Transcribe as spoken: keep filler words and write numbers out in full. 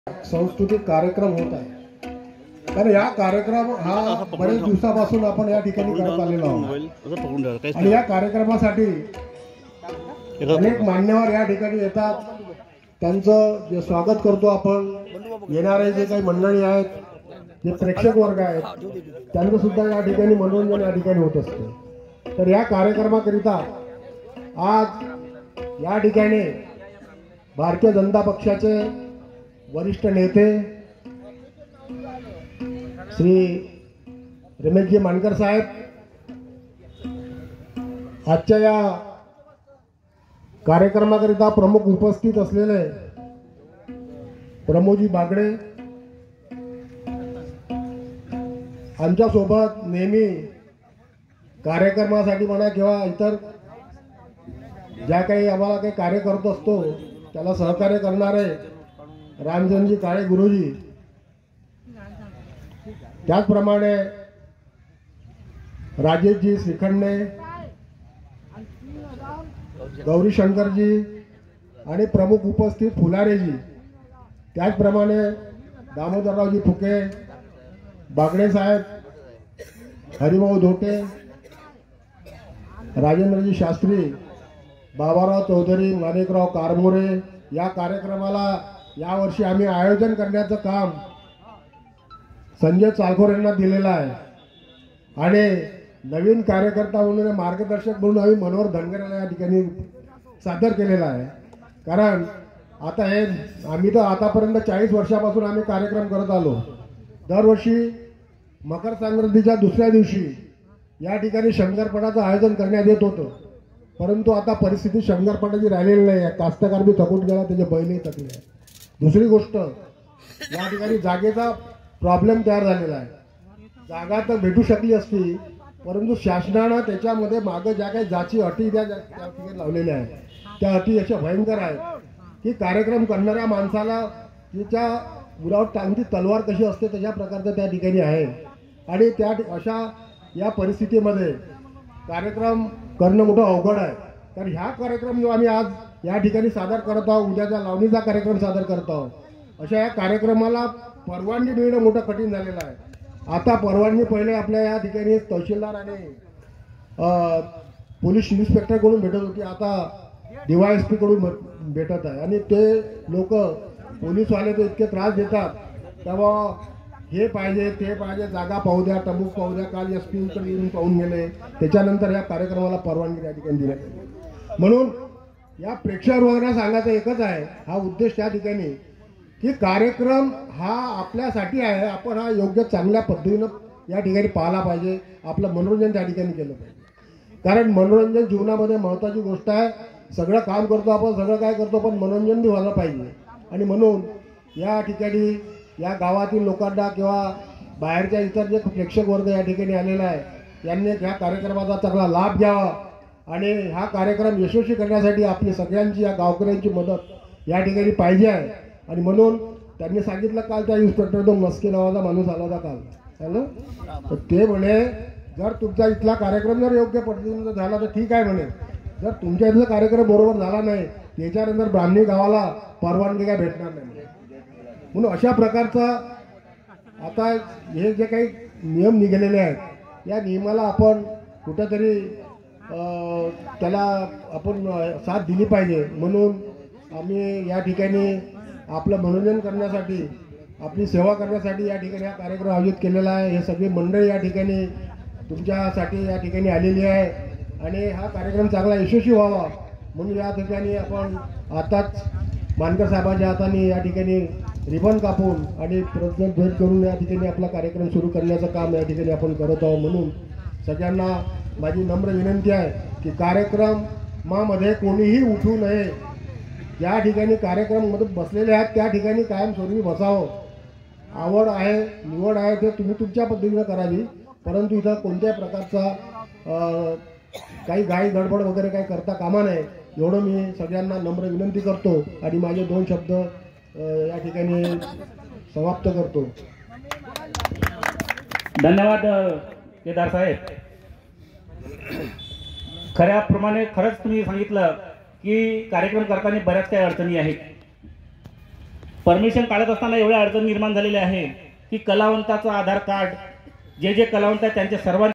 सांस्कृतिक कार्यक्रम होत आहे, कारण या कार्यक्रम हा बरेच दिवसापासून आपण या ठिकाणी करत आलेलो आहोत आणि या कार्यक्रमासाठी अनेक मान्यवर या ठिकाणी येतात, त्यांचं जे स्वागत करतो आपण. येणारे जे काही मंडळी आहेत, जे प्रेक्षक वर्ग आहेत, त्यांचं सुद्धा या ठिकाणी मनोरंजन या ठिकाणी होत असते. तर या कार्यक्रमाकरिता आज या ठिकाणी भारतीय जनता पक्षाचे वरिष्ठ नेते श्री रमेशजी मानकर साहेब, आजच्या या कार्यक्रमाकरिता प्रमुख उपस्थित असलेले प्रमोदजी बागडे, आमच्यासोबत नेहमी कार्यक्रमासाठी म्हणा किंवा इतर ज्या काही आम्हाला काही कार्य करत असतो त्याला सहकार्य करणारे रामचंद्रजी काळे गुरुजी, त्याचप्रमाणे राजेशजी श्रीखंडे, गौरी शंकरजी आणि प्रमुख उपस्थित फुलारेजी, त्याचप्रमाणे दामोदररावजी फुके, बागडे साहेब, हरिभाऊ धोटे, राजेंद्रजी शास्त्री, बाबाराव चौधरी, माणिकराव कारमोरे. या कार्यक्रमाला यावर्षी आम्ही आयोजन करण्याचं काम संजय चालखोर यांना दिलेलं आहे आणि नवीन कार्यकर्ता म्हणून मार्गदर्शक म्हणून आम्ही मनोहर धनगरेला या ठिकाणी सादर केलेला आहे. कारण आता हे आम्ही तर आतापर्यंत चाळीस वर्षापासून आम्ही कार्यक्रम करत आलो. दरवर्षी मकर संक्रांतीच्या दुसऱ्या दिवशी या ठिकाणी शंकरपटाचं आयोजन करण्यात येत होतं, परंतु आता परिस्थिती शंकरपटाची राहिलेली नाही आहे. कास्तकार बी थकून गेला, त्याचे बैलही थकले आहे. दुसरी गोष्ट, या ठिकाणी जागेचा प्रॉब्लेम तयार झालेला आहे. जागा तर भेटू शकली असती, परंतु शासनानं त्याच्यामध्ये मागं ज्या काही जाची अटी त्या त्या ठिकाणी लावलेल्या आहेत, त्या अटी अशा भयंकर आहेत की कार्यक्रम करणाऱ्या माणसाला तिच्या उरावर टांगती तलवार कशी असते तशा प्रकारचं त्या ठिकाणी आहे. आणि त्या अशा या परिस्थितीमध्ये कार्यक्रम करणं मोठं अवघड आहे. तर ह्या कार्यक्रम जो आम्ही आज या ठिकाणी सादर करत आहोत, उद्याचा लावणीचा कार्यक्रम सादर करत आहोत, अशा या कार्यक्रमाला परवानगी मिळणं मोठं कठीण झालेलं आहे. आता परवानगी पहिले आपल्या या ठिकाणी तहसीलदार आणि पोलीस इन्स्पेक्टरकडून भेटत होती, आता डी वाय एस पीकडून भेटत आहे. आणि ते लोक पोलीसवाले तर इतके त्रास देतात, तेव्हा हे पाहिजे ते पाहिजे, जागा पाहू द्या, टबूक पाहू द्या. काल एस पीकडे येऊन पाहून गेले, त्याच्यानंतर या कार्यक्रमाला परवानगी या ठिकाणी दिली. म्हणून या प्रेक्षक वर्गांना सांगायचं एकच आहे, हा उद्देश त्या ठिकाणी की कार्यक्रम हा आपल्यासाठी आहे, आपण हा योग्य चांगल्या पद्धतीनं या ठिकाणी पाहायला पाहिजे, आपलं मनोरंजन त्या ठिकाणी केलं पाहिजे. कारण मनोरंजन जीवनामध्ये महत्त्वाची गोष्ट आहे. सगळं काम करतो आपण, सगळं काय करतो, पण मनोरंजन बी व्हायला पाहिजे. आणि म्हणून या ठिकाणी या गावातील लोकांना किंवा बाहेरच्या इतर जे प्रेक्षक वर्ग या ठिकाणी आलेला आहे, यांनी ह्या कार्यक्रमाचा चांगला लाभ घ्यावा आणि हा कार्यक्रम यशस्वी करण्यासाठी आपली सगळ्यांची, या गावकऱ्यांची मदत या ठिकाणी पाहिजे आहे. आणि म्हणून त्यांनी सांगितलं, काल त्या इन्स्पेक्टर तो मस्के नावाचा माणूस आला होता काल, चालेल तर ते म्हणे जर तुमचा इथला कार्यक्रम जर योग्य पद्धतीने झाला तर ठीक आहे म्हणे, जर तुमच्या इथला कार्यक्रम बरोबर झाला नाही त्याच्यानंतर ब्राह्मणी गावाला परवानगी काय भेटणार नाही. म्हणून अशा प्रकारचा आता हे जे काही नियम निघालेले आहेत, या नियमाला आपण कुठंतरी त्याला आपण साथ दिली पाहिजे. म्हणून आम्ही या ठिकाणी आपलं मनोरंजन करण्यासाठी, आपली सेवा करण्यासाठी या ठिकाणी हा कार्यक्रम आयोजित केलेला आहे. हे सगळी मंडळी या ठिकाणी तुमच्यासाठी या ठिकाणी आलेली आहे आणि हा कार्यक्रम चांगला यशस्वी व्हावा म्हणून या ठिकाणी आपण आताच मानकर साहेबांच्या हाताने या ठिकाणी रिबन कापून आणि प्रज्ञात भेट करून या ठिकाणी आपला कार्यक्रम सुरू करण्याचं काम या ठिकाणी आपण करत आहोत. म्हणून सगळ्यांना माझी नम्र विनंती आहे की कार्यक्रमामध्ये कोणीही उठू नये. ज्या ठिकाणी कार्यक्रममध्ये बसलेले आहेत त्या ठिकाणी कायमस्वरूपी बसावं. आवड आहे, निवड आहे, ते तुम्ही तुमच्या पद्धतीनं करावी, परंतु इथं कोणत्याही प्रकारचा काही घाई गडबड वगैरे काही करता कामा नये, एवढं मी सगळ्यांना नम्र विनंती करतो आणि माझे दोन शब्द या ठिकाणी समाप्त करतो. धन्यवाद केदार साहेब. खऱ्याप्रमाणे खरंच तुम्ही सांगितलं की कार्यक्रम करताना बऱ्याच काही अडचणी आहेत. परमिशन काढत असताना एवढ्या अडचण निर्माण झालेल्या आहे की कलावंताचं आधार कार्ड जे जे कलावंत आहेत त्यांचे सर्वांचे